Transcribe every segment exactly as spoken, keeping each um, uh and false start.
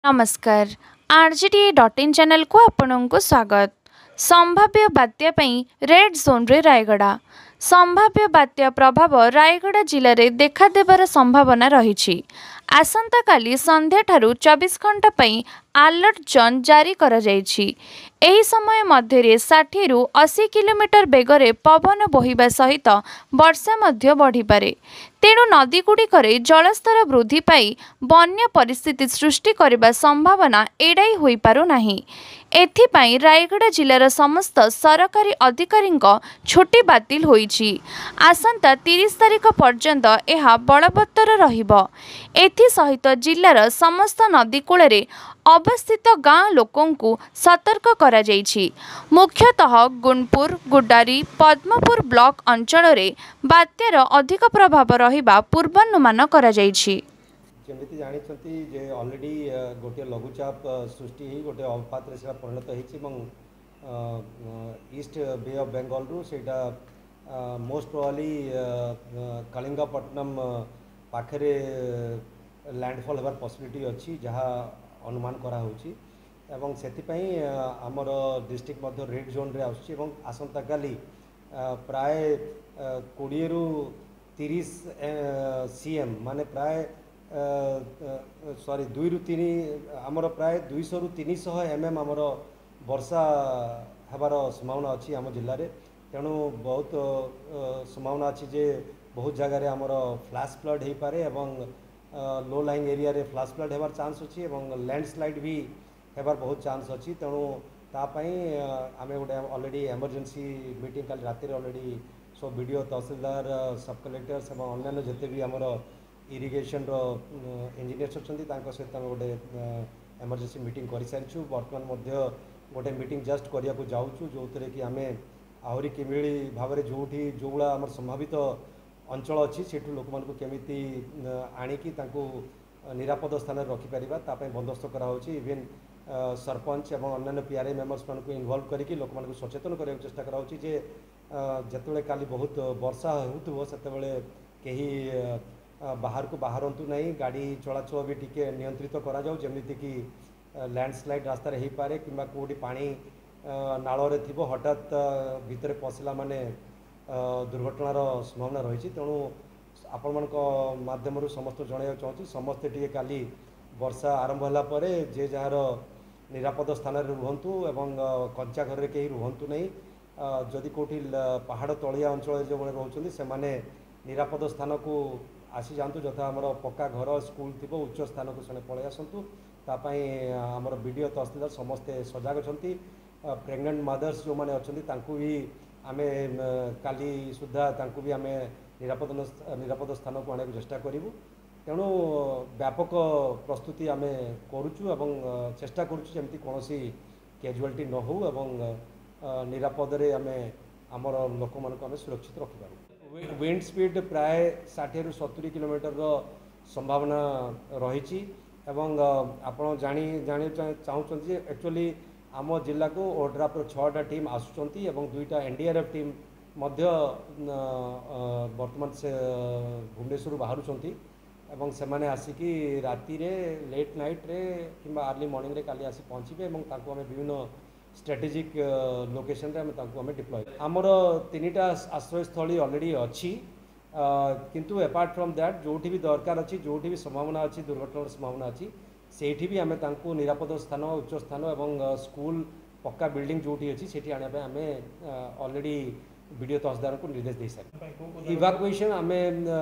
नमस्कार RGT dot in channel को आपण को स्वागत। संभाव्य बात्या पई रेड जोन रे रायगड़ा। संभाव्य बात्या प्रभाव रायगड़ा जिले में देखा देबार संभावना रही। आसंता काली संध्या ठारू चौबीस घंटा पई अलर्ट जोन जारी करा जायछि। एही समय मध्य षाठी रु अस्सी किलोमीटर बेगरे पवन बोहिबा सहित वर्षा मध्य बढ़ी पारे। तेणु नदीगुड़िकरे जलस्तर वृद्धि पाई बन्या परिस्थिति सृष्टि करने संभावना एड़ाई होई पारु नाही। एथिपाई रायगड़ा जिलार समस्त सरकारी अधिकारी छुट्टी बातिल होईछि। आसंता तीस तारिख पर्यंत यह बलवत्तर रहिबो। एथि सहित जिलार समस्त नदीकूल अवस्थित गाँ लोकंकु सतर्क करा जायछि। मुख्यतः गुणपुर गुड्डारी पद्मपुर ब्लॉक अंचल रे बात्यार अधिक प्रभाव रहिबा पूर्वानुमान करा जायछि। जमी जानी जे अलरेडी गोटे लघुचाप सृष्टि ही गोटे अवपात परिणत होती ईस्ट बे ऑफ बेंगल रु सेटा मोस्ट प्रोबाबली कलिंगपट्टनम पाखरे लैंडफॉल होबार पॉसिबिलिटी अच्छी जहाँ अनुमान करा होची एवं सेतिपई आमर डिस्ट्रिक्ट मध्य रेड जोन रे आसुची एवं आसंता काली प्राय कोड़े रु तीस सीएम माने प्राय सॉरी दुई रु तीन आमर प्राय दुईश रु तीन सौ एम एम आमर वर्षा हबार संभावना अच्छी आम जिले में। तेणु बहुत संभावना अच्छी जे बहुत जगार आमर फ्लैश फ्लड हो पारे एवं लो लाइंग एरिया रे फ्लैश फ्लड होबार चांस अच्छी एवं लैंडस्लाइड भी होबार बहुत चांस अच्छी। तेणु तापाई आम गोटे अलरेडी एमरजेंसी मीटिंग काली राति अलरेडी सब वीडियो तहसीलदार सब कलेक्टर्स और अन्य जिते भी आमर इरिगेशन रो इंजीनियर्स अच्छा सहित आम गोटे एमरजेंसी मीटिंग कर सारी। बर्तमान मध्य गोटे मीटिंग जस्ट करने को जाऊँ जो थे कि आम आहरी किमिली भाव में जो जो भाया आम संभावित अंचल अच्छी से लोक मानू केमी आणिकी निरापद स्थान रखिपर ताप बंदोबस्त कराई। इवेन सरपंच और अन्य पीआरआई मेंबर्स मान इनवल्व करके लोक मानू सचेतन करने चेष्टा कराई जे जिते काली बहुत वर्षा हो कहीं बाहर को बाहरतु नहीं गाड़ी चलाचल भी टिके नियंत्रित करा जाऊ जेमिति कि लैंडस्लाइड रास्ता हो पारे कि कौटी पानी नाल थी हठात भितर पशिला माने दुर्घटनार संभावना रही। तेणु आपण मान मध्यम समस्त जन चाहूँ समस्ते टे काली वर्षा आरंभ होला जे जार निरापद स्थान रुहतु एवं कंचा घर कहीं रुहतु नहीं। जदि कौटी पहाड़ तलिया अंचल जो रोचे से निरापद स्थान को आसी जातु जथा आमर पक्का घर स्कूल थी उच्च स्थान को से पलि आसतु तापाई आमर वीडियो तहसीलदार समस्ते सजग अच्छी। प्रेग्नेंट मदर्स जो मैंने अच्छा भी आम काली सुधा भी आम निरापद निरापद स्थान को आने चेष्टा करूँ। तेणु व्यापक प्रस्तुति आम करुचु एवं चेष्टा करुचु जमती कौन कैजुआलिटी न हो एवं निरापद आम आमर लोक मान सुरक्षित रखिपारू। विंड स्पीड प्राय षाठी रु सत्तरी किलोमीटर संभावना रही एवं आपण जानी जानी चाहूँगी एक्चुअली आम जिला को ओड्राफ छटा टीम आसुँच दुईटा एनडीआरएफ टीम मध्य वर्तमान से भुवनेश्वर बाहर एवं से माने आसिकी राति रे लेट नाइट रे कि अर्ली मॉर्निंग रे काली आसी पहुँचे और विभिन्न स्ट्रेटेजिक लोकेशन रे आम डिप्लॉय आमर तीन टा आश्रयस्थली अलरेडी अच्छी किंतु अपार्ट फ्रॉम दैट जोठी भी दरकार अच्छी जोठी भी संभावना अच्छी दुर्घटनार संभावना अच्छी सेठी भी आम निरापद स्थान उच्च स्थान एवं स्कूल पक्का बिल्डिंग जोठी अच्छी सेठी आने आम अलरेडी वीडियो तहसीलदार को निर्देश दे सारी। इवाकुएशन आम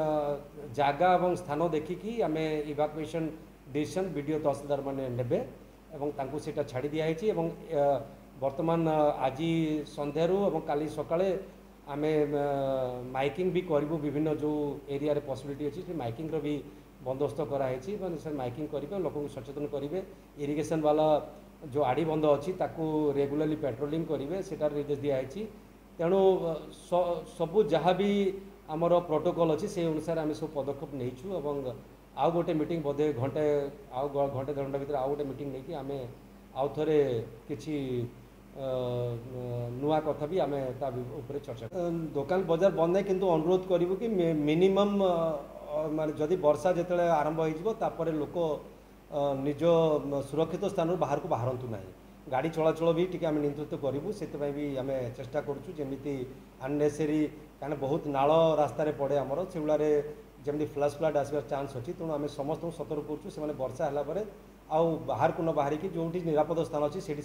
जगह और स्थान देखिकी आम इवाकुएशन डिसीजन वीडियो तहसीलदार मैंने नेबे एवं तांको सेटा छाड़ी दिखाई। वर्तमान आज संध्यारू और काली सकाळे आम माइकिंग भी करूँ विभिन्न जो एरिया रे पॉसिबिलिटी अच्छी से माइकिंग भी बंदोबस्त कराई से माइकिंग करेंगे लोक सचेतन करेंगे। इरिगेशन वाला जो आड़ी बंध अच्छी ताकू रेगुलरली पेट्रोलिंग करेंगे सेटार निर्देश दिखाई। तेणु सबू जहाँ भी आमर प्रोटोकॉल अच्छी से अनुसार आम सब पदक्षेप नहींचु एवं आउ गोटे मीटिंग बोधे घंटे आउ घंटे देढ़ घंटा भर आउ गोटे मीटिंग नहीं आम आउ थे किसी नुआ कथा भी आम ऊपर चर्चा दुकान बजार बंद है किंतु अनुरोध करूँ कि मिनिमम माने जदि वर्षा जिते आरंभ हो लोक निज सुरक्षित स्थान बाहर को बाहरतु ना गाड़ी चलाचल भी टी आम नियंत्रित करूँ से आम चेष्टा करुँ जमी अननेसेसरी क्या बहुत नाल रास्त पड़े आमर से जमी फ्लैश फ्लड आसबार चान्स अच्छी तेणु आम समस्त सतर्क करुँ वर्षा है आउ बाहर को न बाहर की जो निरापद स्थान अच्छी से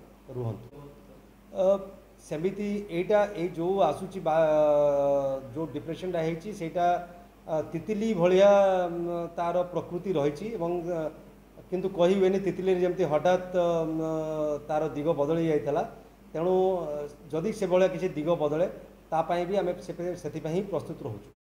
रुहतु सेमिति एटा ए जो आसूची जो डिप्रेशन होती सेटा तितिली भलिया तार प्रकृति रही किंतु कही हुए तितिली जमती हठात तार दिग बदली जाता तेणु जदि से भाया किसी दिग बदले तापाई भी आम से प्रस्तुत रोचु।